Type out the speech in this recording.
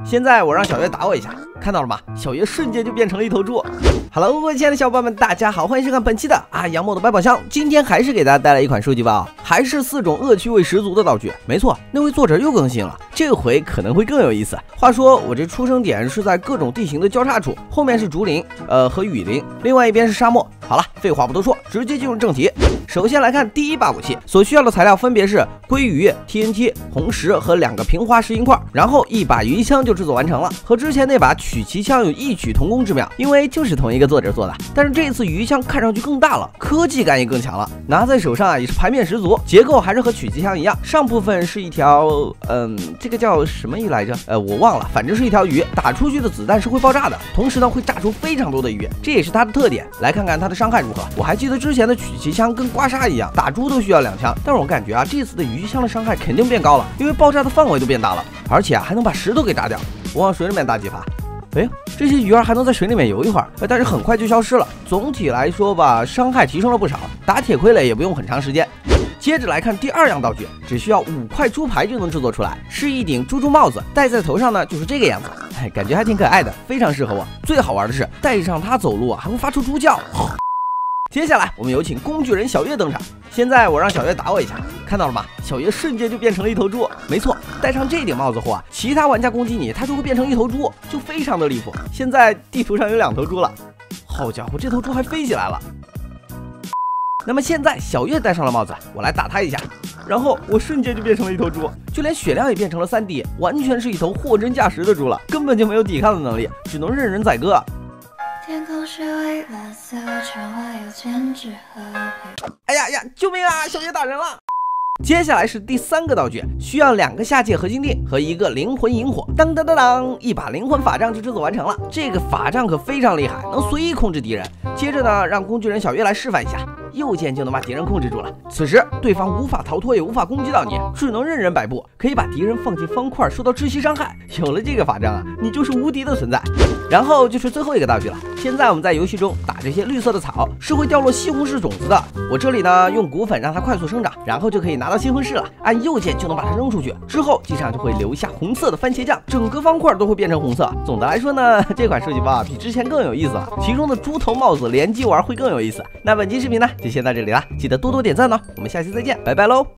现在我让小月打我一下，看到了吗？小月瞬间就变成了一头猪。Hello， 各位亲爱的小伙伴们，大家好，欢迎收看本期的杨某的百宝箱。今天还是给大家带来一款收集包，还是4种恶趣味十足的道具。没错，那位作者又更新了，这回可能会更有意思。话说我这出生点是在各种地形的交叉处，后面是竹林和雨林，另外一边是沙漠。好了，废话不多说，直接进入正题。首先来看第一把武器，所需要的材料分别是鲑鱼、TNT、红石和2个平滑石英块，然后一把鱼枪就制作完成了。和之前那把曲奇枪有异曲同工之妙，因为就是同一个作者做的。但是这次鱼枪看上去更大了，科技感也更强了，拿在手上也是排面十足。结构还是和曲奇枪一样，上部分是一条这个叫什么鱼来着？我忘了，反正是一条鱼，打出去的子弹是会爆炸的，同时呢会炸出非常多的鱼，这也是它的特点。来看看它的伤害如何。我还记得之前的曲奇枪跟刮痧一样，打猪都需要2枪，但是我感觉这次的鱼枪的伤害肯定变高了，因为爆炸的范围都变大了，而且还能把石头给打掉。我往水里面打几发，这些鱼儿还能在水里面游一会儿，但是很快就消失了。总体来说吧，伤害提升了不少，打铁傀儡也不用很长时间。接着来看第2样道具，只需要5块猪排就能制作出来，是一顶猪帽子，戴在头上呢就是这个样子，感觉还挺可爱的，非常适合我。最好玩的是戴上它走路还会发出猪叫。接下来我们有请工具人小月登场。现在我让小月打我一下，看到了吗？小月瞬间就变成了一头猪。没错，戴上这顶帽子后其他玩家攻击你，它就会变成一头猪，就非常的离谱。现在地图上有2头猪了，好家伙，这头猪还飞起来了。那么现在小月戴上了帽子，我来打它一下，然后我瞬间就变成了一头猪，就连血量也变成了3D，完全是一头货真价实的猪了，根本就没有抵抗的能力，只能任人宰割。天空是蔚蓝色，窗外有千纸鹤。哎呀，救命啊！小月打人了。接下来是第3个道具，需要2个下界合金锭和1个灵魂萤火。当当当当，一把灵魂法杖就制作完成了。这个法杖可非常厉害，能随意控制敌人。接着呢，让工具人小月来示范一下，右键就能把敌人控制住了。此时对方无法逃脱，也无法攻击到你，只能任人摆布，可以把敌人放进方块，受到窒息伤害。有了这个法杖你就是无敌的存在。然后就是最后一个道具了。现在我们在游戏中打这些绿色的草，是会掉落西红柿种子的。我这里呢用骨粉让它快速生长，然后就可以拿到西红柿了。按右键就能把它扔出去，之后地上就会留下红色的番茄酱，整个方块都会变成红色。总的来说呢，这款收集包比之前更有意思了，其中的猪头帽子联机玩会更有意思。那本期视频呢就先到这里了，记得多多点赞哦，我们下期再见，拜拜喽。